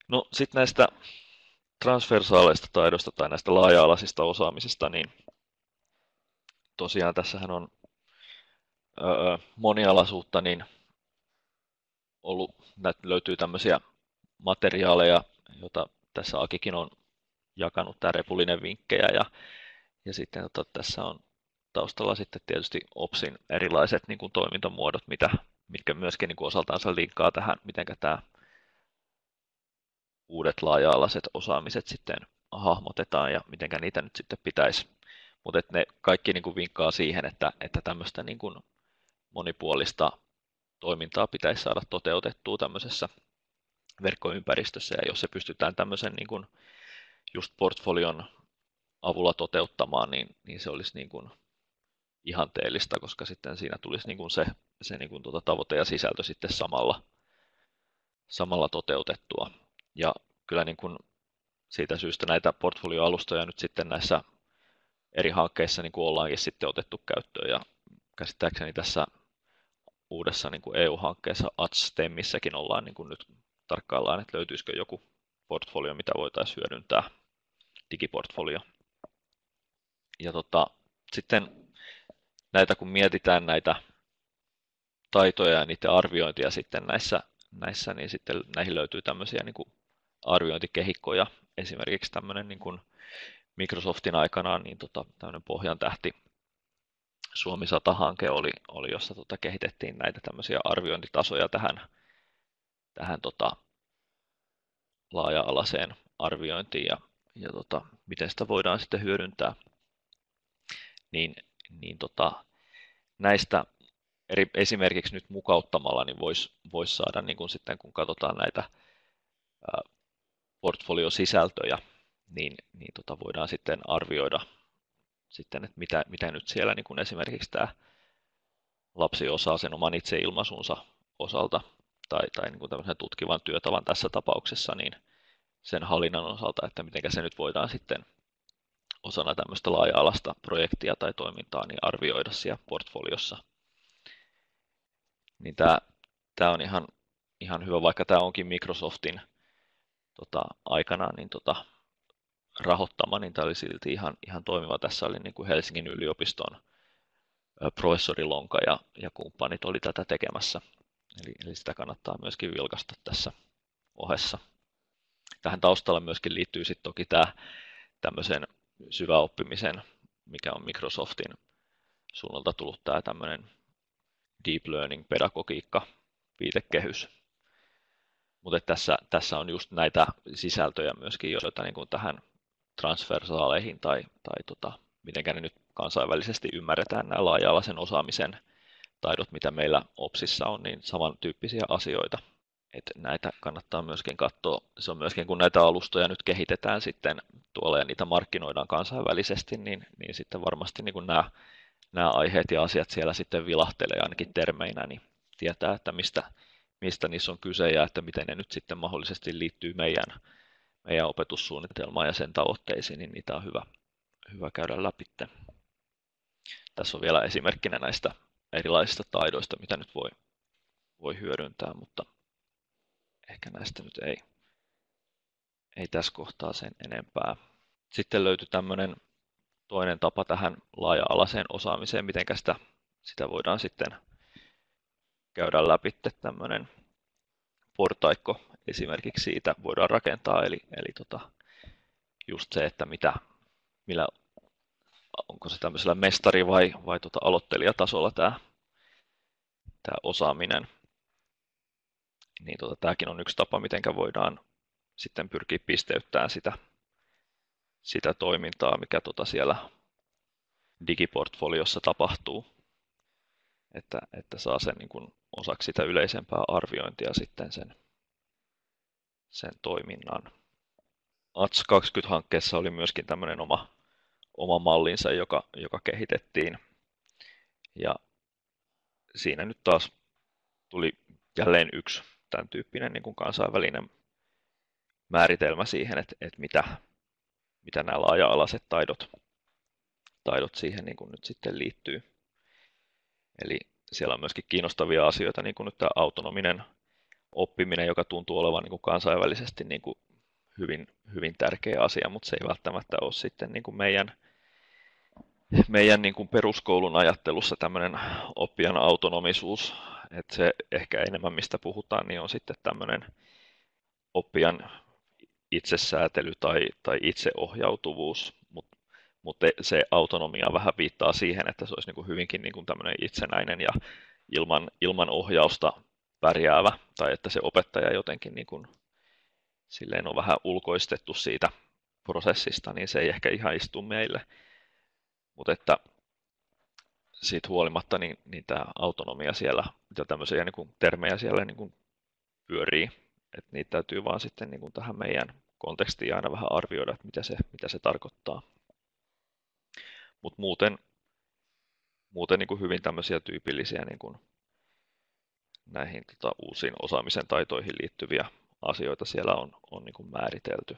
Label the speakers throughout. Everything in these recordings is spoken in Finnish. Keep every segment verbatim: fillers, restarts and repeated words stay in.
Speaker 1: No sitten näistä transversaaleista taidoista tai näistä laaja-alaisista osaamisista, niin tosiaan tässähän on öö, monialaisuutta, niin ollut, näitä löytyy tämmöisiä materiaaleja, joita tässä Akikin on jakanut, tämä Repulinen vinkkejä, ja, ja sitten tota, tässä on taustalla sitten tietysti OPSin erilaiset niin kuin toimintamuodot, mitä, mitkä myöskin niin kuin osaltaan linkkaa tähän, miten tämä uudet laaja-alaiset osaamiset sitten hahmotetaan ja miten niitä nyt sitten pitäisi. Mutta ne kaikki niin kuin vinkkaa siihen, että, että tämmöistä niin kuin monipuolista toimintaa pitäisi saada toteutettua tämmöisessä verkkoympäristössä, ja jos se pystytään tämmöisen niin kuin just portfolion avulla toteuttamaan, niin, niin se olisi niin kuin ihanteellista, koska sitten siinä tulisi niin kuin se, se niin kuin tuota tavoite ja sisältö sitten samalla, samalla toteutettua. Ja kyllä niin kuin siitä syystä näitä portfolioalustoja nyt sitten näissä eri hankkeissa niin kuin ollaankin sitten otettu käyttöön, ja käsittääkseni tässä uudessa niin kuin E U-hankkeessa A T S-STEMissäkin ollaan niin kuin nyt tarkkaillaan, että löytyisikö joku portfolio, mitä voitaisiin hyödyntää, digiportfolio. Ja tota, sitten näitä kun mietitään näitä taitoja ja niiden arviointia sitten näissä, näissä niin sitten näihin löytyy tämmöisiä niin kuin arviointikehikkoja. Esimerkiksi tämmöinen niin kuin Microsoftin aikanaan niin tota, tämmöinen Pohjan tähti Suomi sata-hanke oli, oli jossa tota, kehitettiin näitä tämmöisiä arviointitasoja tähän, tähän tota, laaja-alaiseen arviointiin ja, ja tota, miten sitä voidaan sitten hyödyntää. Niin, niin tota, näistä eri, esimerkiksi nyt mukauttamalla niin voisi vois saada, niin kun sitten kun katsotaan näitä ää, portfoliosisältöjä, niin, niin tota voidaan sitten arvioida, sitten, että mitä, mitä nyt siellä niin kun esimerkiksi tämä lapsi osaa sen oman itseilmaisunsa osalta tai, tai niin kuin tämmöisen tutkivan työtavan tässä tapauksessa, niin sen hallinnan osalta, että miten se nyt voidaan sitten osana tämmöistä laaja-alasta projektia tai toimintaa niin arvioida siellä portfoliossa. Niin tämä, tämä on ihan, ihan hyvä, vaikka tämä onkin Microsoftin tota, aikanaan niin tota, rahoittama, niin tämä oli silti ihan, ihan toimiva. Tässä oli niin kuin Helsingin yliopiston professori Lonka ja, ja kumppanit oli tätä tekemässä. Eli, eli sitä kannattaa myöskin vilkasta tässä ohessa. Tähän taustalla myöskin liittyy sitten toki tämä tämmöisen syväoppimisen, mikä on Microsoftin suunnalta tullut tämä tämmöinen deep learning pedagogiikka viitekehys. Mutta tässä, tässä on just näitä sisältöjä myöskin, joita niin kuin tähän transversaaleihin tai, tai tota, mitenkä ne nyt kansainvälisesti ymmärretään nämä laaja-alaisen osaamisen taidot, mitä meillä OPSissa on, niin samantyyppisiä asioita. Että näitä kannattaa myöskin katsoa. Se on myöskin, kun näitä alustoja nyt kehitetään sitten tuolla ja niitä markkinoidaan kansainvälisesti, niin, niin sitten varmasti niin kuin nämä, nämä aiheet ja asiat siellä sitten vilahtelee ainakin termeinä, niin tietää, että mistä, mistä niissä on kyse ja että miten ne nyt sitten mahdollisesti liittyy meidän, meidän opetussuunnitelmaan ja sen tavoitteisiin, niin niitä on hyvä, hyvä käydä läpi. Tässä on vielä esimerkkinä näistä erilaisista taidoista, mitä nyt voi, voi hyödyntää, mutta ehkä näistä nyt ei, ei tässä kohtaa sen enempää. Sitten löytyi tämmöinen toinen tapa tähän laaja-alaiseen osaamiseen, miten sitä, sitä voidaan sitten käydä läpi. Tämmöinen portaikko esimerkiksi siitä voidaan rakentaa, eli, eli tota, just se, että mitä, millä, onko se tämmöisellä mestari- vai, vai tota aloittelijatasolla tämä, tämä osaaminen. Niin tota, tämäkin on yksi tapa, miten voidaan sitten pyrkiä pisteyttämään sitä, sitä toimintaa, mikä tota siellä digiportfoliossa tapahtuu, että, että saa sen niin kuin osaksi sitä yleisempää arviointia sitten sen, sen toiminnan. A T S kaksikymmentä-hankkeessa oli myöskin tämmöinen oma, oma mallinsa, joka, joka kehitettiin. Ja siinä nyt taas tuli jälleen yksi tämän tyyppinen niin kuin kansainvälinen määritelmä siihen, että, että mitä, mitä nämä laaja-alaiset taidot, taidot siihen niin kuin nyt sitten liittyy. Eli siellä on myöskin kiinnostavia asioita, niin kuin nyt tämä autonominen oppiminen, joka tuntuu olevan niin kuin kansainvälisesti niin kuin hyvin, hyvin tärkeä asia, mutta se ei välttämättä ole sitten niin kuin meidän, meidän niin kuin peruskoulun ajattelussa tämmöinen oppijan autonomisuus, että se ehkä enemmän mistä puhutaan, niin on sitten tämmöinen oppijan itsesäätely tai, tai itseohjautuvuus, mutta mut se autonomia vähän viittaa siihen, että se olisi niin kuin hyvinkin niin kuin tämmöinen itsenäinen ja ilman, ilman ohjausta pärjäävä, tai että se opettaja jotenkin niin kuin, silleen on vähän ulkoistettu siitä prosessista, niin se ei ehkä ihan istu meille. Mutta että siitä huolimatta niin, niin tämä autonomia siellä ja tämmöisiä niin kuin termejä siellä niin kuin pyörii, että niitä täytyy vaan sitten niin kuin tähän meidän kontekstiin aina vähän arvioida, että mitä se, mitä se tarkoittaa. Mutta muuten, muuten niin kuin hyvin tämmöisiä tyypillisiä niin kuin näihin tota, uusiin osaamisen taitoihin liittyviä asioita siellä on, on niin kuin määritelty.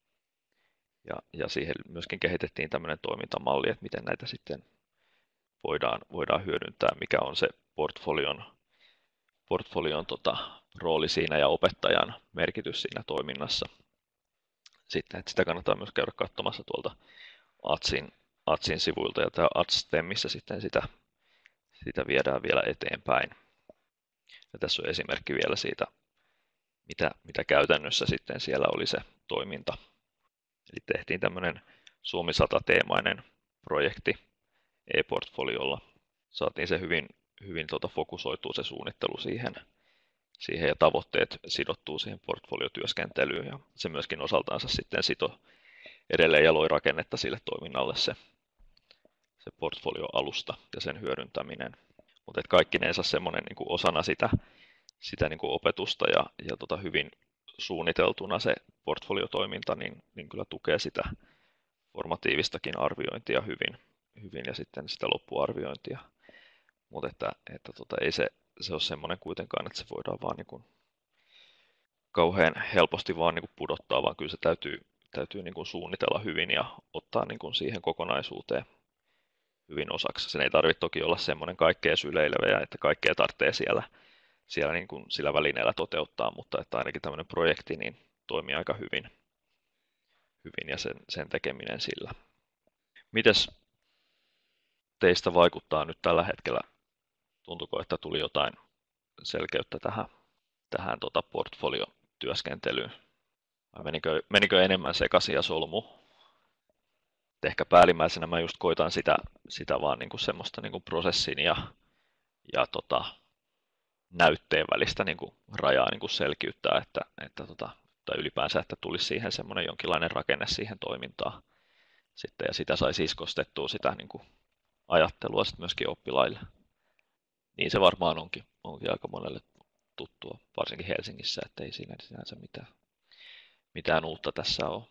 Speaker 1: Ja, ja siihen myöskin kehitettiin tämmöinen toimintamalli, että miten näitä sitten voidaan, voidaan hyödyntää, mikä on se portfolion, portfolion tota, rooli siinä ja opettajan merkitys siinä toiminnassa. Sitten, että sitä kannattaa myös käydä katsomassa tuolta Atsin, Atsin sivuilta, ja tämä Atstemmissä sitten sitä, sitä viedään vielä eteenpäin. Ja tässä on esimerkki vielä siitä, mitä, mitä käytännössä sitten siellä oli se toiminta. Eli tehtiin tämmöinen Suomi sata-teemainen projekti e-portfoliolla. Saatiin se hyvin, hyvin tuota fokusoitua se suunnittelu siihen, siihen ja tavoitteet sidottuu siihen portfoliotyöskentelyyn. Ja se myöskin osaltaansa sitten sito edelleen ja loi rakennetta sille toiminnalle se, se portfolioalusta ja sen hyödyntäminen. Mutta kaikkinensa semmoinen niin kuin osana sitä, sitä niin kuin opetusta ja, ja tota hyvin suunniteltuna se portfoliotoiminta, niin, niin kyllä tukee sitä formatiivistakin arviointia hyvin, hyvin ja sitten sitä loppuarviointia. Mutta että, että tota, ei se, se ole semmoinen kuitenkaan, että se voidaan vaan niin kuin kauhean helposti vaan niin kuin pudottaa, vaan kyllä se täytyy, täytyy niin kuin suunnitella hyvin ja ottaa niin kuin siihen kokonaisuuteen hyvin osaksi. Sen ei tarvitse toki olla semmoinen kaikkea syleilevä, että kaikkea tarvitsee siellä, siellä niin kuin sillä välineellä toteuttaa, mutta että ainakin tämmöinen projekti niin toimii aika hyvin, hyvin ja sen, sen tekeminen sillä. Mites teistä vaikuttaa nyt tällä hetkellä? Tuntuuko, että tuli jotain selkeyttä tähän, tähän tota portfoliotyöskentelyyn? Vai menikö, menikö enemmän sekaisin ja solmu? Ehkä päällimmäisenä mä just koitan sitä, sitä vaan niinku semmoista niinku prosessin ja, ja tota, näytteen välistä niinku rajaa niinku selkiyttää, että, että tota, tai ylipäänsä, että tulisi siihen semmoinen jonkinlainen rakenne siihen toimintaan. Sitten, ja sitä sai iskostettua sitä niinku ajattelua sitten myöskin oppilaille. Niin se varmaan onkin, onkin aika monelle tuttua, varsinkin Helsingissä, että ei siinä sinänsä mitään, mitään uutta tässä ole.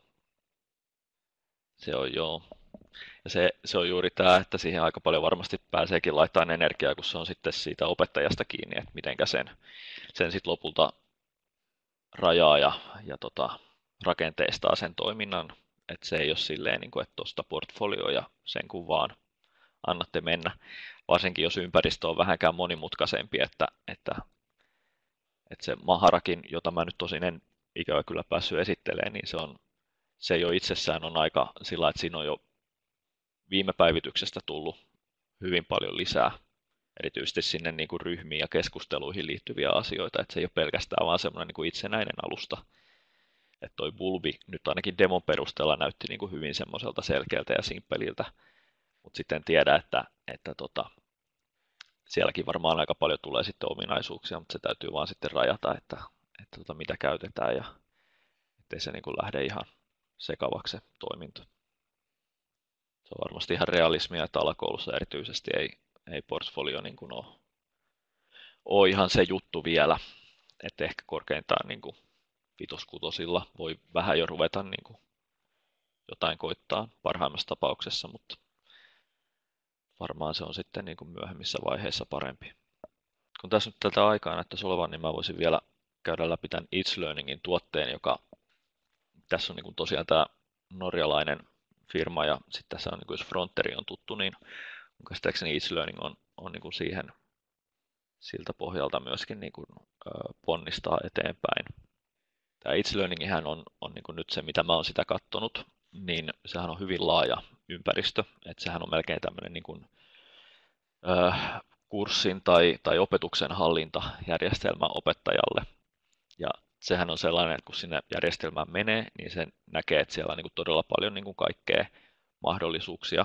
Speaker 1: Se on joo. Ja se, se on juuri tämä, että siihen aika paljon varmasti pääseekin laittamaan energiaa, kun se on sitten siitä opettajasta kiinni, että mitenkä sen, sen sitten lopulta rajaa ja, ja tota, rakenteistaa sen toiminnan. Että se ei ole silleen, niin kuin, että tuosta portfolio ja sen kun vaan annatte mennä. Varsinkin jos ympäristö on vähänkään monimutkaisempi, että, että, että se Maharakin, jota mä nyt tosin en ikävä kyllä päässyt esittelemään, niin se, on, se jo itsessään on aika sillä, että siinä on jo viime päivityksestä tullut hyvin paljon lisää, erityisesti sinne niin kuin ryhmiin ja keskusteluihin liittyviä asioita, että se ei ole pelkästään vaan semmoinen niin kuin itsenäinen alusta. Että toi Bulbi nyt ainakin demon perusteella näytti niin kuin hyvin semmoiselta selkeältä ja simppeliltä, mutta sitten tiedä, että, että tota, sielläkin varmaan aika paljon tulee sitten ominaisuuksia, mutta se täytyy vaan sitten rajata, että, että tota, mitä käytetään ja ettei se niin kuin lähde ihan sekavaksi se toiminto. Se on varmasti ihan realismia, että alakoulussa erityisesti ei, ei portfolio niin kuin ole, ole ihan se juttu vielä, että ehkä korkeintaan niin kuin vitoskutosilla voi vähän jo ruveta niin kuin jotain koittaa parhaimmassa tapauksessa, mutta varmaan se on sitten niin kuin myöhemmissä vaiheissa parempi. Kun tässä nyt tältä aikaa näyttäisi olevan, niin mä voisin vielä käydä läpi tämän It's Learningin tuotteen, joka tässä on niin kuin tosiaan tämä norjalainen firma ja sitten tässä on, niin kuin jos Fronteri on tuttu, niin käsittääkseni It's Learning on, on niin kuin siihen, siltä pohjalta myöskin niin kuin, ponnistaa eteenpäin. Tämä It's Learningihän on, on niin kuin nyt se, mitä mä oon sitä katsonut, niin sehän on hyvin laaja ympäristö, että sehän on melkein tämmöinen niin kuin, äh, kurssin tai, tai opetuksen hallintajärjestelmä opettajalle. Ja sehän on sellainen, että kun sinne järjestelmään menee, niin se näkee, että siellä on niin kuin todella paljon niin kuin kaikkea mahdollisuuksia.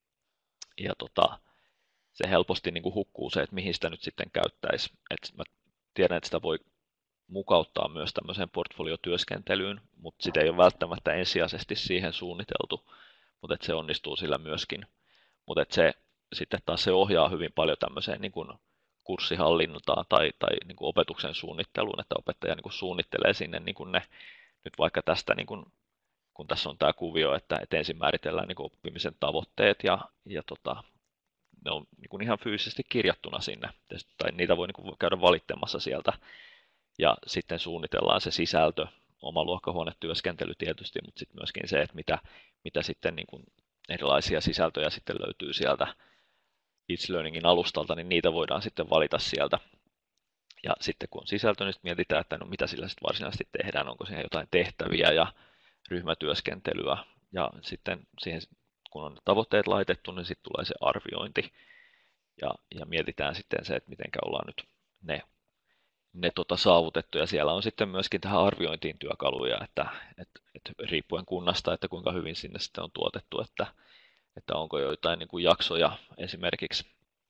Speaker 1: Ja tota, se helposti niin kuin hukkuu se, että mihin sitä nyt sitten käyttäisi. Et mä tiedän, että sitä voi mukauttaa myös tämmöiseen portfoliotyöskentelyyn, mutta sitä ei ole välttämättä ensisijaisesti siihen suunniteltu, mutta että se onnistuu sillä myöskin. Mutta että se sitten taas se ohjaa hyvin paljon tämmöiseen niin kuin kurssihallintaan tai, tai niin kuin opetuksen suunnitteluun, että opettaja niin kuin suunnittelee sinne niin kuin ne, nyt vaikka tästä, niin kuin, kun tässä on tämä kuvio, että, että ensin määritellään niin kuin oppimisen tavoitteet ja, ja tota, ne on niin kuin ihan fyysisesti kirjattuna sinne, tai niitä voi niin kuin käydä valittamassa sieltä, ja sitten suunnitellaan se sisältö, oma luokkahuonetyöskentely tietysti, mutta sitten myöskin se, että mitä, mitä sitten niin kuin erilaisia sisältöjä sitten löytyy sieltä It's Learningin alustalta, niin niitä voidaan sitten valita sieltä. Ja sitten kun on sisältö, niin mietitään, että no mitä sillä sitten varsinaisesti tehdään, onko siihen jotain tehtäviä ja ryhmätyöskentelyä. Ja sitten siihen, kun on tavoitteet laitettu, niin sitten tulee se arviointi. Ja, ja mietitään sitten se, että miten ollaan nyt ne, ne tota saavutettu. Ja siellä on sitten myöskin tähän arviointiin työkaluja, että, että, että riippuen kunnasta, että kuinka hyvin sinne sitten on tuotettu, että että onko joitain niin kuin jaksoja esimerkiksi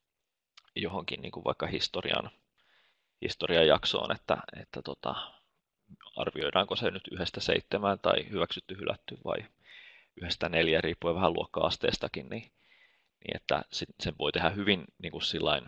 Speaker 1: johonkin niin kuin vaikka historian, historian jaksoon, että, että tota, arvioidaanko se nyt yhdestä seitsemään tai hyväksytty, hylätty vai yhdestä neljä, riippuen vähän luokka-asteestakin, niin, niin että sen voi tehdä hyvin niin kuin sillain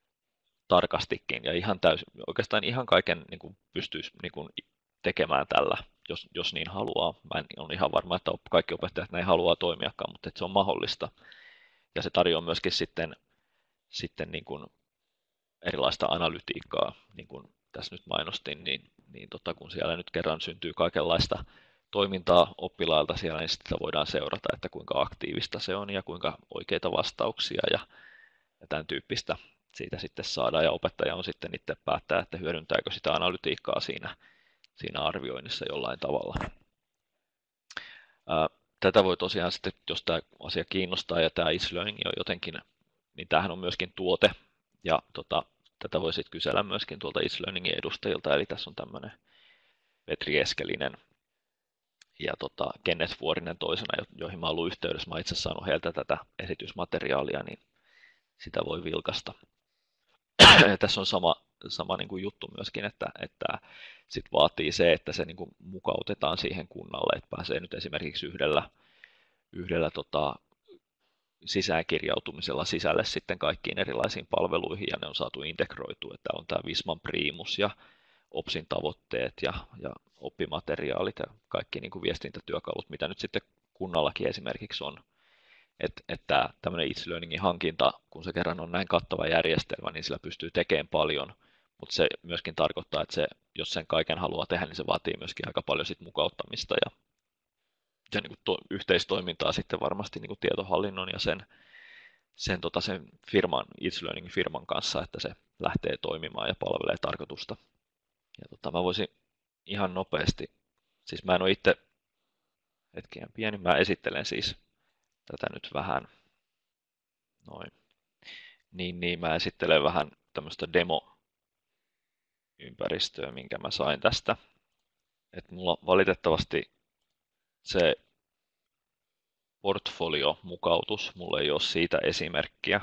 Speaker 1: tarkastikin ja ihan täysin, oikeastaan ihan kaiken niin kuin pystyisi niin kuin tekemään tällä, jos, jos niin haluaa. Mä en ole ihan varma, että kaikki opettajat näin haluaa toimiakaan, mutta että se on mahdollista. Ja se tarjoaa myöskin sitten, sitten niin kuin erilaista analytiikkaa, niin kuin tässä nyt mainostin, niin, niin tota, kun siellä nyt kerran syntyy kaikenlaista toimintaa oppilailta siellä, niin sitä voidaan seurata, että kuinka aktiivista se on ja kuinka oikeita vastauksia ja, ja tämän tyyppistä siitä sitten saadaan. Ja opettaja on sitten itse päättää, että hyödyntääkö sitä analytiikkaa siinä, siinä arvioinnissa jollain tavalla. Tätä voi tosiaan sitten, jos tämä asia kiinnostaa ja tämä It's Learning on jotenkin, niin tämähän on myöskin tuote ja tota, tätä voi sitten kysellä myöskin tuolta It's Learningin edustajilta, eli tässä on tämmöinen Petri Eskelinen ja tota, Kenneth Vuorinen toisena, joihin mä oon ollut yhteydessä. Mä itse saanut heiltä tätä esitysmateriaalia, niin sitä voi vilkasta. Tässä on sama, sama niin kuin juttu myöskin, että, että sit vaatii se, että se niin kuin mukautetaan siihen kunnalle, että pääsee nyt esimerkiksi yhdellä, yhdellä tota, sisäänkirjautumisella sisälle sitten kaikkiin erilaisiin palveluihin, ja ne on saatu integroitua, että on tämä Visman Primus ja OPSin tavoitteet ja, ja oppimateriaalit ja kaikki niin kuin viestintätyökalut, mitä nyt sitten kunnallakin esimerkiksi on. Että, että tämmöinen It's Learningin hankinta, kun se kerran on näin kattava järjestelmä, niin sillä pystyy tekemään paljon, mutta se myöskin tarkoittaa, että se, jos sen kaiken haluaa tehdä, niin se vaatii myöskin aika paljon sit mukauttamista ja, ja niin kuin to, yhteistoimintaa sitten varmasti niin kuin tietohallinnon ja sen, sen, tota, sen firman, It's Learningin firman kanssa, että se lähtee toimimaan ja palvelee tarkoitusta. Ja tota, mä voisin ihan nopeasti, siis mä en ole itse, hetkinen pieni, mä esittelen siis tätä nyt vähän, noin, niin, niin mä esittelen vähän tämmöistä demo-ympäristöä, minkä mä sain tästä. Että mulla valitettavasti se portfolio-mukautus, mulla ei ole siitä esimerkkiä.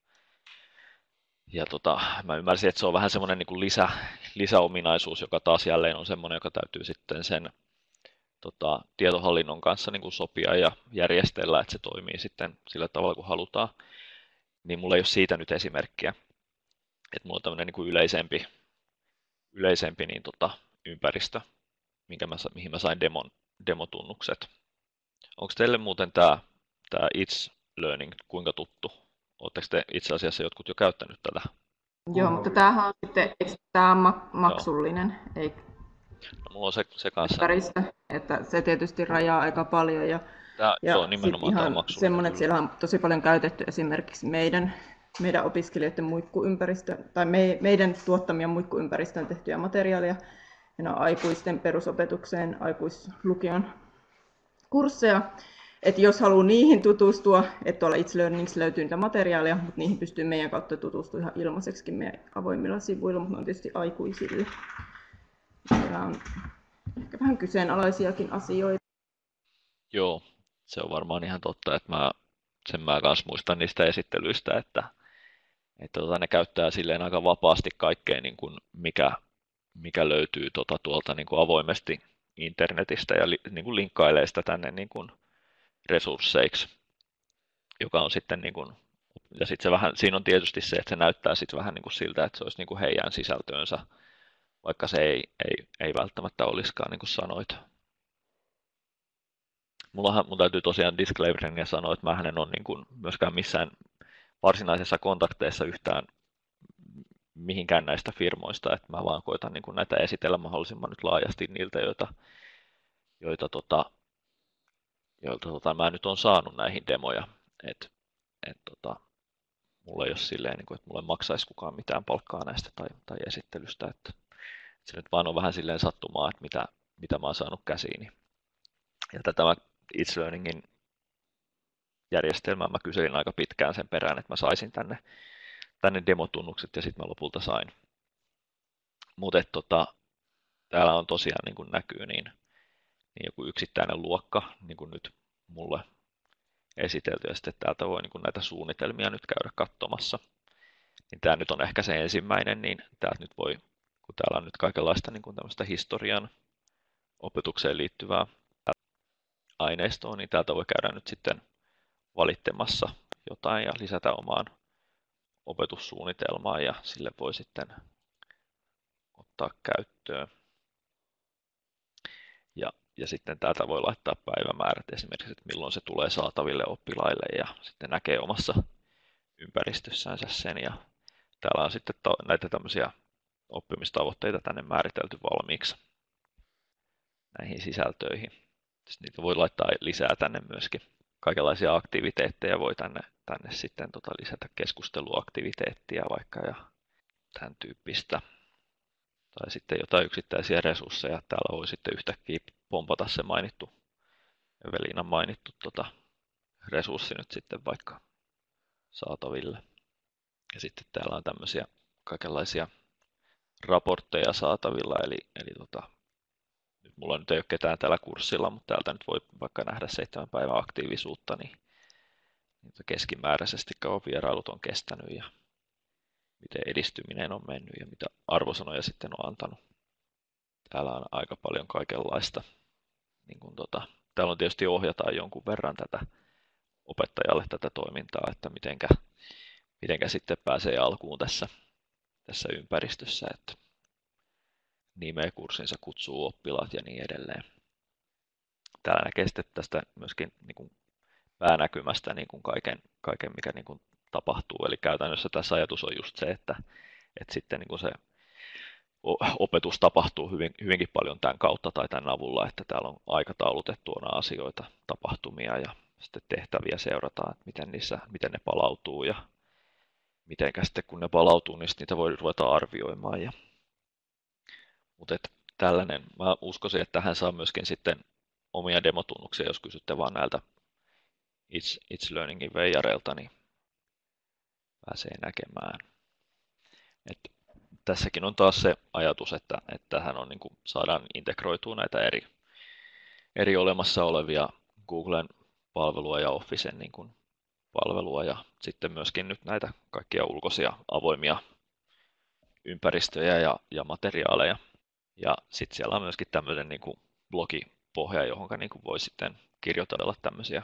Speaker 1: Ja tota, mä ymmärsin, että se on vähän semmoinen niin kuin lisä, lisäominaisuus, joka taas jälleen on semmoinen, joka täytyy sitten sen tota, tietohallinnon kanssa niin kuin sopia ja järjestellä, että se toimii sitten sillä tavalla, kun halutaan. Niin mulla ei ole siitä nyt esimerkkiä. Että mulla on tämmöinen niin kuin yleisempi, yleisempi niin tota, ympäristö, minkä mä, mihin mä sain demon, demotunnukset. Onko teille muuten tämä, tämä It's Learning kuinka tuttu? Oletteko te itse asiassa jotkut jo käyttänyt tätä?
Speaker 2: Joo, mutta tämähän on sitten, eikö tämä on maksullinen? Ei...
Speaker 1: No, mulla on se, se kanssa.
Speaker 2: Ympäristö, että se tietysti rajaa aika paljon. Ja,
Speaker 1: tämä,
Speaker 2: ja
Speaker 1: joo, nimenomaan tämä on maksullinen.
Speaker 2: Semmoinen, että siellä on tosi paljon käytetty esimerkiksi meidän meidän opiskelijoiden muikkuympäristö, tai me, meidän tuottamia muikkuympäristöön tehtyjä materiaaleja. Ja ne on aikuisten perusopetukseen, aikuislukion kursseja. Et jos haluaa niihin tutustua, että tuolla It's Learnings löytyy niitä materiaaleja, mutta niihin pystyy meidän kautta tutustumaan ihan ilmaiseksi meidän avoimilla sivuilla, mutta ne on tietysti aikuisille. Siellä on ehkä vähän kyseenalaisiakin asioita.
Speaker 1: Joo, se on varmaan ihan totta, että mä, sen mä kanssa muistan niistä esittelyistä, että, että tota, ne käyttää silleen aika vapaasti kaikkea, niin kuin mikä, mikä löytyy tota, tuolta niin kuin avoimesti internetistä ja li, niin kuin linkkailee sitä tänne niin kuin resursseiksi, joka on sitten niin kuin, ja sitten se vähän, siinä on tietysti se, että se näyttää sitten vähän niin kuin siltä, että se olisi niin kuin heidän sisältöönsä, vaikka se ei, ei, ei välttämättä olisikaan, niin kuin sanoit. Mullahan, mun täytyy tosiaan disclaimerin sanoa, että mä en ole niin kuin myöskään missään varsinaisessa kontakteissa yhtään mihinkään näistä firmoista, että mä vaan koitan niin kuin näitä esitellä mahdollisimman nyt laajasti niiltä, joita, joita, tota, joilta tota, mä nyt on saanut näihin demoja. Et, et, tota, mulla ei ole silleen, niin kuin, että mulle maksaisi kukaan mitään palkkaa näistä tai, tai esittelystä. Että, että se nyt vaan on vähän silleen sattumaa, että mitä, mitä mä oon saanut käsiini. Ja tätä mä It's Learningin järjestelmää mä kyselin aika pitkään sen perään, että mä saisin tänne, tänne demotunnukset ja sitten mä lopulta sain. Mutta tota, täällä on tosiaan niin kuin näkyy niin, niin joku yksittäinen luokka, niin kuin nyt mulle esitelty, ja sitten täältä voi niin kuin näitä suunnitelmia nyt käydä katsomassa. Niin tämä nyt on ehkä se ensimmäinen, niin täältä nyt voi, kun täällä on nyt kaikenlaista niin kuin tämmöistä historian opetukseen liittyvää aineistoa, niin täältä voi käydä nyt sitten valittamassa jotain ja lisätä omaan opetussuunnitelmaan ja sille voi sitten ottaa käyttöön. Ja, ja sitten täältä voi laittaa päivämäärät esimerkiksi, että milloin se tulee saataville oppilaille ja sitten näkee omassa ympäristössänsä sen. Ja täällä on sitten näitä tämmöisiä oppimistavoitteita tänne määritelty valmiiksi näihin sisältöihin. Sitten niitä voi laittaa lisää tänne myöskin. Kaikenlaisia aktiviteetteja voi tänne, tänne sitten tota lisätä keskusteluaktiviteettia vaikka ja tämän tyyppistä. Tai sitten jotain yksittäisiä resursseja. Täällä voi sitten yhtäkkiä pompata se mainittu, Eveliinan mainittu tota, resurssi nyt sitten vaikka saataville. Ja sitten täällä on tämmöisiä kaikenlaisia raportteja saatavilla, eli, eli tota, nyt mulla nyt ei ole ketään tällä kurssilla, mutta täältä nyt voi vaikka nähdä seitsemän päivän aktiivisuutta, niin keskimääräisesti kauan vierailut on kestänyt ja miten edistyminen on mennyt ja mitä arvosanoja sitten on antanut. Täällä on aika paljon kaikenlaista. Niin kun tota, täällä on tietysti ohjataan jonkun verran tätä opettajalle tätä toimintaa, että mitenkä, mitenkä sitten pääsee alkuun tässä, tässä ympäristössä, että nimeä kurssinsa, kutsuu oppilaat ja niin edelleen. Täällä näkee sitten tästä myöskin niin kuin päänäkymästä niin kuin kaiken, kaiken, mikä niin kuin tapahtuu. Eli käytännössä tässä ajatus on just se, että, että sitten niin kuin se opetus tapahtuu hyvin, hyvinkin paljon tämän kautta tai tämän avulla, että täällä on aikataulutettuina asioita, tapahtumia ja sitten tehtäviä seurataan, että miten, niissä, miten ne palautuu ja miten sitten kun ne palautuu, niin niitä voi ruveta arvioimaan. Ja mutta tällainen, mä uskoisin, että tähän saa myöskin sitten omia demotunnuksia, jos kysytte vaan näiltä It's, It's Learningin veijareilta, niin pääsee näkemään. Et tässäkin on taas se ajatus, että, että tähän on, niin kuin, saadaan integroitua näitä eri, eri olemassa olevia Googlen palvelua ja Officen niin kuin, palvelua ja sitten myöskin nyt näitä kaikkia ulkoisia avoimia ympäristöjä ja, ja materiaaleja. Ja sitten siellä on myöskin tämmöinen niin kuin blogipohja, johon niin kuin voi sitten kirjoitella tämmöisiä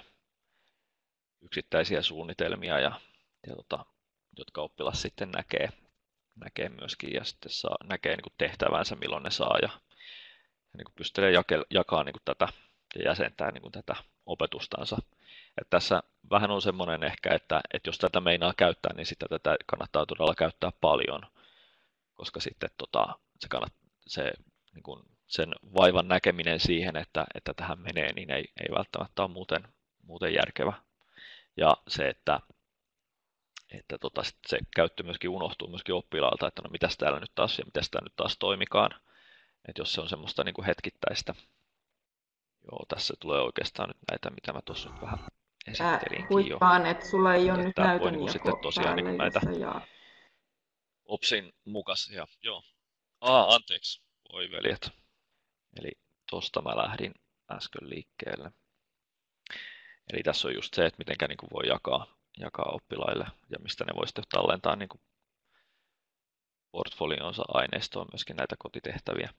Speaker 1: yksittäisiä suunnitelmia, ja, ja tota, jotka oppilas sitten näkee, näkee myöskin ja sitten saa, näkee niin kuin tehtävänsä, milloin ne saa ja, ja niin kuin pystyy jake, jakaa niin kuin tätä ja jäsentää niin kuin tätä opetustansa. Et tässä vähän on semmoinen ehkä, että, että jos tätä meinaa käyttää, niin sitä tätä kannattaa todella käyttää paljon, koska sitten tota, se kannattaa se, niin kuin sen vaivan näkeminen siihen, että, että tähän menee, niin ei, ei välttämättä ole muuten, muuten järkevä. Ja se, että, että tota, sit se käyttö myöskin unohtuu myöskin oppilaalta, että no mitäs täällä nyt taas ja mitäs tää nyt taas toimikaan. Että jos se on semmoista niin kuin hetkittäistä. Joo, tässä tulee oikeastaan nyt näitä, mitä mä tuossa nyt vähän
Speaker 2: Ää,
Speaker 1: esittelinkin jo.
Speaker 2: huikkaan, että sulla ei ole
Speaker 1: Että
Speaker 2: nyt
Speaker 1: tää voi niin kuin sitten
Speaker 2: näytönjako
Speaker 1: tosiaan niin
Speaker 2: päällä,
Speaker 1: kuin
Speaker 2: jos
Speaker 1: näitä
Speaker 2: sä jaat.
Speaker 1: OPSin mukaisia. Joo. Aa, anteeksi. Voi veljet. Eli tosta mä lähdin äsken liikkeelle. Eli tässä on just se, että miten niin voi jakaa, jakaa oppilaille ja mistä ne voi sitten tallentaa niin kuin portfolionsa aineistoon myöskin näitä kotitehtäviä.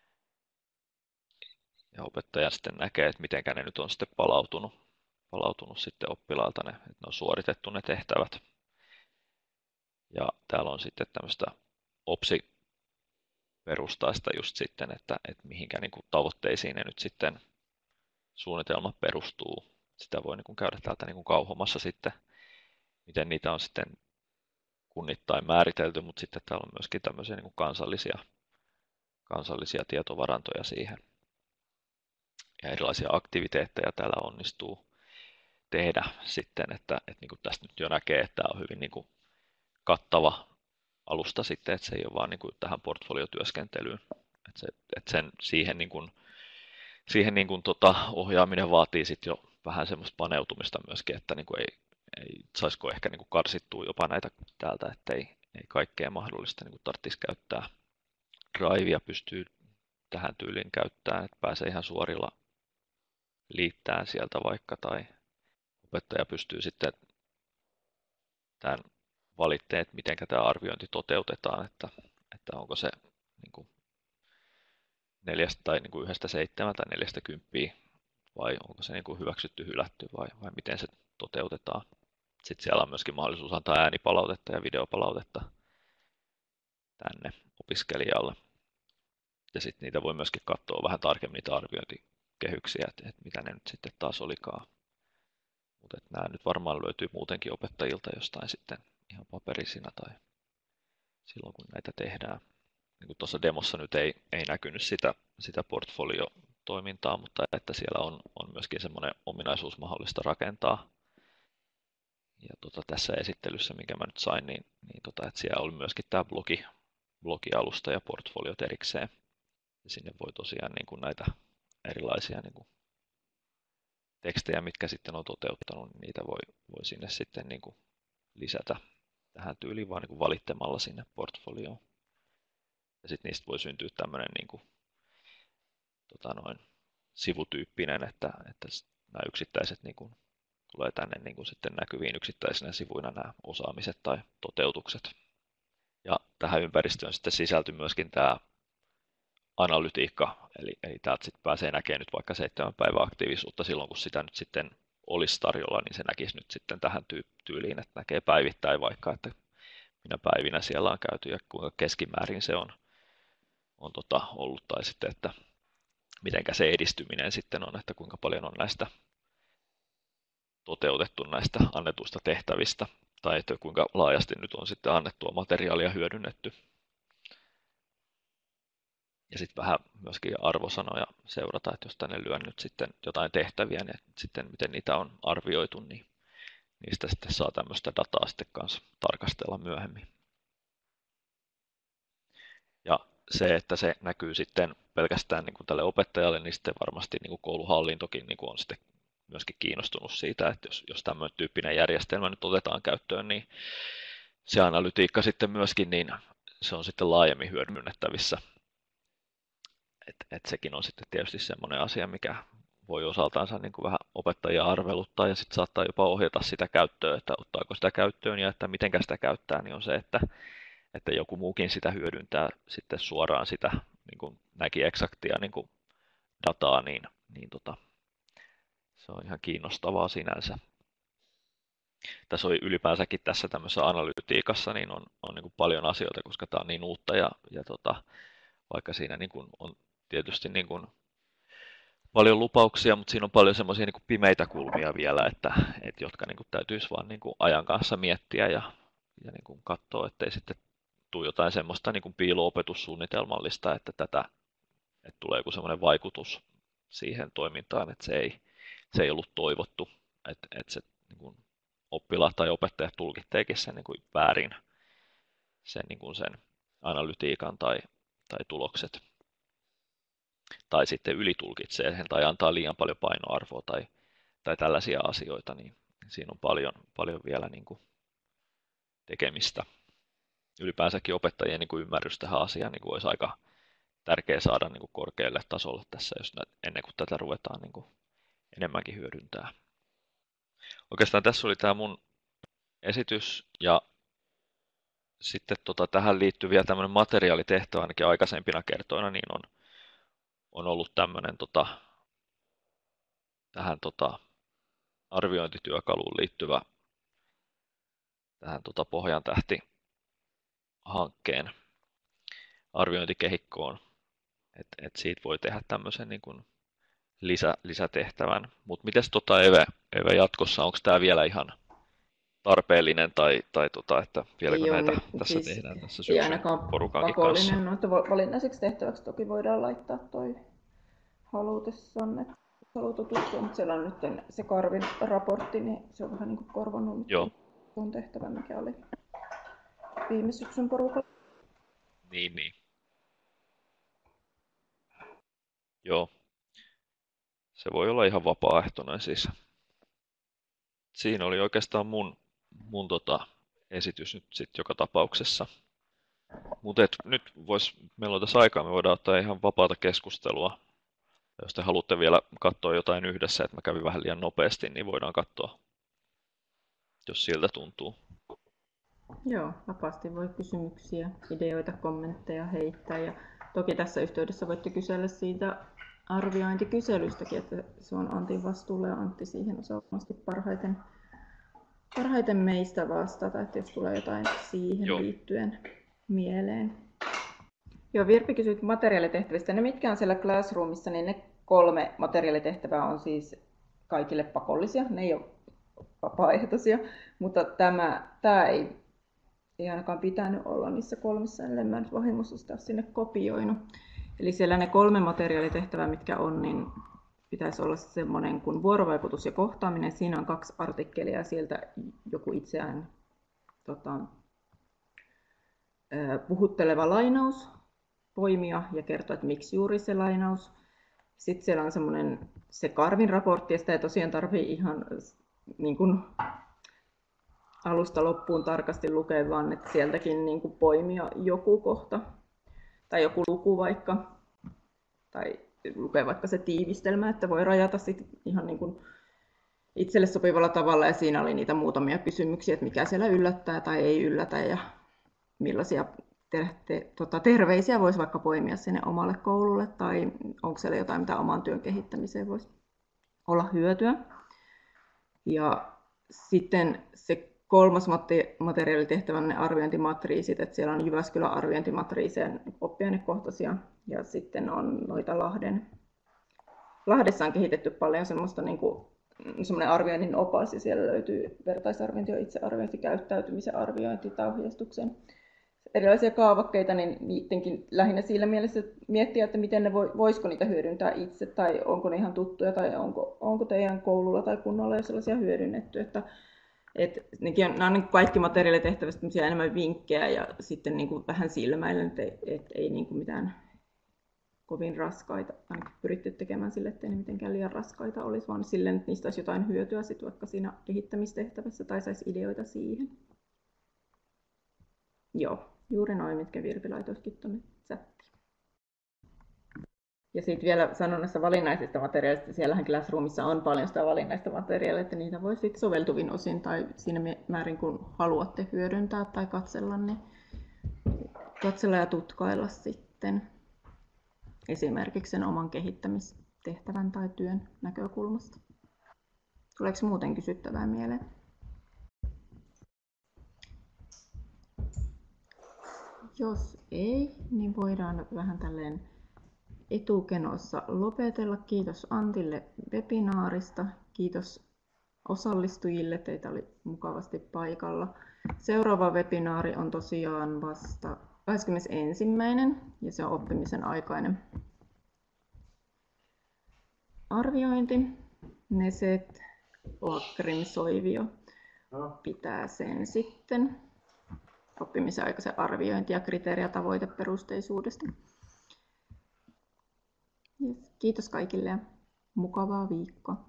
Speaker 1: Ja opettaja sitten näkee, että miten ne nyt on sitten palautunut, palautunut sitten oppilailta, ne, että ne on suoritettu ne tehtävät. Ja täällä on sitten tämmöistä OPSI-perustaista just sitten, että, että mihinkä niin kuin tavoitteisiin ne nyt sitten suunnitelma perustuu. Sitä voi niin kuin käydä täältä niin kuin kauhomassa sitten, miten niitä on sitten kunnittain määritelty, mutta sitten täällä on myöskin tämmöisiä niin kuin kansallisia, kansallisia tietovarantoja siihen. Ja erilaisia aktiviteetteja täällä onnistuu tehdä sitten, että, että niin kuin tästä nyt jo näkee, että tämä on hyvin niin kuin kattava alusta sitten, että se ei ole vaan niin kuin tähän portfoliotyöskentelyyn. Että, se, että sen, siihen, niin kuin, siihen niin kuin tota ohjaaminen vaatii sitten jo vähän semmoista paneutumista myöskin, että niin kuin ei, ei saisiko ehkä niin kuin karsittua jopa näitä täältä, että ei, ei kaikkea mahdollista niin kuin tarvitsisi käyttää. Drivea pystyy tähän tyyliin käyttämään, että pääsee ihan suorilla liittämään sieltä vaikka, tai opettaja pystyy sitten tämän valitteen, että miten tämä arviointi toteutetaan, että, että onko se niin kuin neljästä tai niin kuin yhdestä seitsemän tai neljästä kymppiä, vai onko se niin kuin hyväksytty, hylätty, vai, vai miten se toteutetaan. Sitten siellä on myöskin mahdollisuus antaa äänipalautetta ja videopalautetta tänne opiskelijalle. Ja sitten niitä voi myöskin katsoa vähän tarkemmin niitä arviointikehyksiä, että, että mitä ne nyt sitten taas olikaan. Mutta nämä nyt varmaan löytyy muutenkin opettajilta jostain sitten ihan paperisina tai silloin kun näitä tehdään. Niin kuin tuossa demossa nyt ei, ei näkynyt sitä, sitä portfoliotoimintaa, mutta että siellä on, on myöskin semmoinen ominaisuus mahdollista rakentaa. Ja tota, tässä esittelyssä, minkä mä nyt sain, niin, niin tota, että siellä oli myöskin tämä blogi, blogialusta ja portfoliot erikseen. Ja sinne voi tosiaan niin kuin näitä erilaisia niin kuin tekstejä, mitkä sitten on toteuttanut, niin niitä voi, voi sinne sitten niin kuin lisätä tähän tyyliin vaan niin kuin valittamalla sinne portfolioon. Ja sitten niistä voi syntyä tämmöinen niin kuin, tota noin, sivutyyppinen, että, että nämä yksittäiset niin kuin, tulee tänne niin kuin sitten näkyviin yksittäisinä sivuina nämä osaamiset tai toteutukset. Ja tähän ympäristöön sitten sisältyy myöskin tämä analytiikka, eli, eli täältä sitten pääsee näkemään nyt vaikka seitsemän päivän aktiivisuutta silloin, kun sitä nyt sitten olisi tarjolla, niin se näkisi nyt sitten tähän tyyliin, että näkee päivittäin vaikka, että minä päivinä siellä on käyty ja kuinka keskimäärin se on, on tota ollut, tai sitten, että mitenkä se edistyminen sitten on, että kuinka paljon on näistä toteutettu näistä annetuista tehtävistä, tai että kuinka laajasti nyt on sitten annettua materiaalia hyödynnetty. Ja sitten vähän myöskin arvosanoja seurata, että jos tänne lyön nyt sitten jotain tehtäviä, niin sitten miten niitä on arvioitu, niin niistä sitten saa tämmöistä dataa sitten kanssa tarkastella myöhemmin. Ja se, että se näkyy sitten pelkästään niin kuin tälle opettajalle, niin sitten varmasti niin kuin kouluhallintokin niin kuin on sitten myöskin kiinnostunut siitä, että jos, jos tämmöinen tyyppinen järjestelmä nyt otetaan käyttöön, niin se analytiikka sitten myöskin, niin se on sitten laajemmin hyödynnettävissä. Et, et sekin on sitten tietysti semmoinen asia, mikä voi osaltaansa niin kuin vähän opettajia arveluttaa ja sitten saattaa jopa ohjata sitä käyttöön, että ottaako sitä käyttöön ja että mitenkä sitä käyttää, niin on se, että, että joku muukin sitä hyödyntää sitten suoraan sitä niin kuin näki eksaktia niin kuin dataa, niin, niin tota, se on ihan kiinnostavaa sinänsä. Tässä on ylipäänsäkin tässä tämmöisessä analytiikassa niin on, on niin kuin paljon asioita, koska tämä on niin uutta ja, ja tota, vaikka siinä niin kuin on tietysti niin kuin paljon lupauksia, mutta siinä on paljon semmoisia niin kuin pimeitä kulmia vielä, että, että jotka niin kuin täytyisi vaan niin kuin ajan kanssa miettiä ja, ja niin kuin katsoa, ettei sitten tule jotain semmoista niin kuin piilo-opetussuunnitelmallista, että, tätä, että tulee joku semmoinen vaikutus siihen toimintaan, että se ei, se ei ollut toivottu, että, että se niin kuin oppilaat tai opettajat tulkitteekin sen niin kuin väärin, sen, niin kuin sen analytiikan tai, tai tulokset. Tai sitten ylitulkitsee sen tai antaa liian paljon painoarvoa tai, tai tällaisia asioita, niin siinä on paljon, paljon vielä niin kuin tekemistä. Ylipäänsäkin opettajien niin kuin ymmärrys tähän asiaan niin kuin olisi aika tärkeä saada niin kuin korkealle tasolle tässä, jos nä, ennen kuin tätä ruvetaan niin kuin enemmänkin hyödyntää. Oikeastaan tässä oli tämä mun esitys ja sitten tota, tähän liittyy vielä tämmöinen materiaalitehtävä, ainakin aikaisempina kertoina, niin on, on ollut tämmöinen tota, tähän tota, arviointityökaluun liittyvä tähän tota, Pohjan tähti-hankkeen arviointikehikkoon, että et siitä voi tehdä tämmöisen niin kuin lisä, lisätehtävän. Mutta mites tota Eve, Eve jatkossa, onko tämä vielä ihan tarpeellinen tai, tai tota, että vieläkö
Speaker 2: Ei
Speaker 1: näitä
Speaker 2: nyt,
Speaker 1: tässä
Speaker 2: siis
Speaker 1: tehdään tässä
Speaker 2: ei
Speaker 1: syksyn
Speaker 2: ainakaan
Speaker 1: porukankin kanssa?
Speaker 2: pakollinen, no, että vo- valinnaiseksi tehtäväksi toki voidaan laittaa toi halutessanne, jos haluaa tutustua, mutta siellä on nyt se Karvin raportti, niin se on vähän niin kuin korvannut nyt
Speaker 1: Joo,
Speaker 2: tuon tehtävän, mikä oli viime syksyn porukalla.
Speaker 1: niin, niin. Joo, se voi olla ihan vapaaehtoinen siis. Siinä oli oikeastaan mun, mun tota esitys nyt sit joka tapauksessa. Mutta nyt vois, meillä on tässä aikaa, me voidaan ottaa ihan vapaata keskustelua. Jos te haluatte vielä katsoa jotain yhdessä, että mä kävin vähän liian nopeasti, niin voidaan katsoa, jos siltä tuntuu.
Speaker 2: Joo, vapaasti voi kysymyksiä, ideoita, kommentteja heittää. Ja toki tässä yhteydessä voitte kysellä siitä arviointikyselystäkin, että se on Antin vastuulla ja Antti siihen osaa varmasti parhaiten, parhaiten meistä vastata, että jos tulee jotain siihen
Speaker 1: Joo.
Speaker 2: liittyen mieleen. Joo, Virpi kysyit materiaalitehtävistä. Ne mitkä on siellä Classroomissa, niin ne kolme materiaalitehtävää on siis kaikille pakollisia. Ne ei ole vapaaehtoisia, mutta tämä, tämä ei, ei ainakaan pitänyt olla niissä kolmessa, ellei mä nyt vahingossa sitä sinne kopioinut. Eli siellä ne kolme materiaalitehtävää, mitkä on, niin pitäisi olla semmoinen kuin vuorovaikutus ja kohtaaminen. Siinä on kaksi artikkelia ja sieltä joku itseään tota, puhutteleva lainaus, poimia ja kertoa, että miksi juuri se lainaus. Sitten siellä on semmoinen se Karvin raportti, ja sitä ei tosiaan tarvitse ihan niin kuin alusta loppuun tarkasti lukea, vaan että sieltäkin niin kuin poimia joku kohta tai joku luku vaikka, tai lukea vaikka se tiivistelmä, että voi rajata sit ihan niin kuin itselle sopivalla tavalla, ja siinä oli niitä muutamia kysymyksiä, että mikä siellä yllättää tai ei yllätä, ja millaisia te, te, tota, terveisiä voisi vaikka poimia sinne omalle koululle, tai onko siellä jotain, mitä oman työn kehittämiseen voisi olla hyötyä. Ja sitten se kolmas materiaalitehtävä on ne arviointimatriisit, että siellä on Jyväskylän arviointimatriiseen oppiainekohtaisia, ja sitten on noita Lahden. Lahdessa on kehitetty paljon semmoista niin kuin, semmoinen arvioinnin opas, ja siellä löytyy vertaisarviointi, itsearviointi, käyttäytymisen arviointi tai ohjeistuksen erilaisia kaavakkeita, niin niidenkin lähinnä sillä mielessä miettiä, että miten ne voi, voisiko niitä hyödyntää itse, tai onko ne ihan tuttuja, tai onko, onko teidän koululla tai kunnalla jo sellaisia hyödynnetty, että et, nekin on, nämä on kaikki materiaalitehtävistä enemmän vinkkejä ja sitten niin kuin vähän silmäillä, että et, et, ei niin kuin mitään kovin raskaita, ainakin pyritty tekemään sille, ettei ne mitenkään liian raskaita olisi, vaan silleen, että niistä olisi jotain hyötyä sit vaikka siinä kehittämistehtävässä tai saisi ideoita siihen. Joo, juuri noin, mitkä Virpi laitoisikin tuonne chattiin. Ja sitten vielä sanon näistä valinnaisista materiaaleista, siellähän Classroomissa on paljon sitä valinnaista materiaalia, että niitä voi sitten soveltuvin osin tai siinä määrin kun haluatte hyödyntää tai katsella, niin katsella ja tutkailla sitten esimerkiksi sen oman kehittämistehtävän tai työn näkökulmasta. Tuleeko muuten kysyttävää mieleen? Jos ei, niin voidaan vähän tälleen etukenossa lopetella. Kiitos Antille webinaarista. Kiitos osallistujille. Teitä oli mukavasti paikalla. Seuraava webinaari on tosiaan vasta kahdeskymmenesensimmäinen ja se on oppimisen aikainen arviointi. Neset, Oakrim, Soivio pitää sen sitten. Oppimisen aikaisen arviointi ja kriteeri- ja tavoiteperusteisuudesta. Yes. Kiitos kaikille ja mukavaa viikkoa.